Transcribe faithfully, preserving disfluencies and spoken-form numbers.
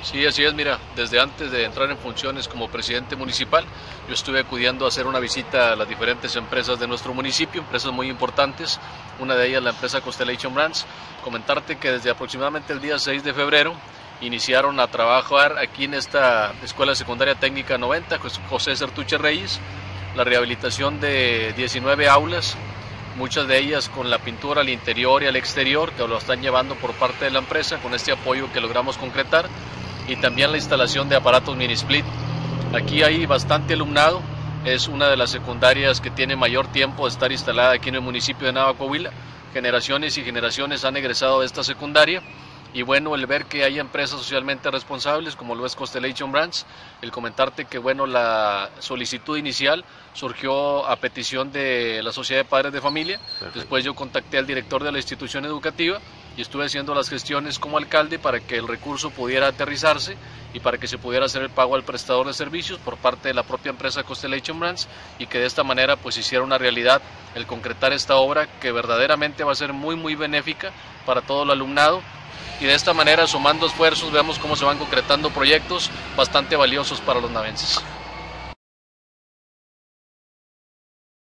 Sí, así es, mira, desde antes de entrar en funciones como presidente municipal, yo estuve acudiendo a hacer una visita a las diferentes empresas de nuestro municipio, empresas muy importantes, una de ellas la empresa Constellation Brands. Comentarte que desde aproximadamente el día seis de febrero iniciaron a trabajar aquí en esta Escuela Secundaria Técnica noventa, José Sertuche Reyes, la rehabilitación de diecinueve aulas, muchas de ellas con la pintura al interior y al exterior, que lo están llevando por parte de la empresa con este apoyo que logramos concretar, y también la instalación de aparatos mini split. Aquí hay bastante alumnado, es una de las secundarias que tiene mayor tiempo de estar instalada aquí en el municipio de Nava, Coahuila. Generaciones y generaciones han egresado de esta secundaria, y bueno, el ver que hay empresas socialmente responsables como lo es Constellation Brands, el comentarte que bueno, la solicitud inicial surgió a petición de la Sociedad de Padres de Familia. Perfecto. Después yo contacté al director de la institución educativa y estuve haciendo las gestiones como alcalde para que el recurso pudiera aterrizarse y para que se pudiera hacer el pago al prestador de servicios por parte de la propia empresa Constellation Brands, y que de esta manera pues hiciera una realidad el concretar esta obra que verdaderamente va a ser muy muy benéfica para todo el alumnado. Y de esta manera, sumando esfuerzos, vemos cómo se van concretando proyectos bastante valiosos para los navenses.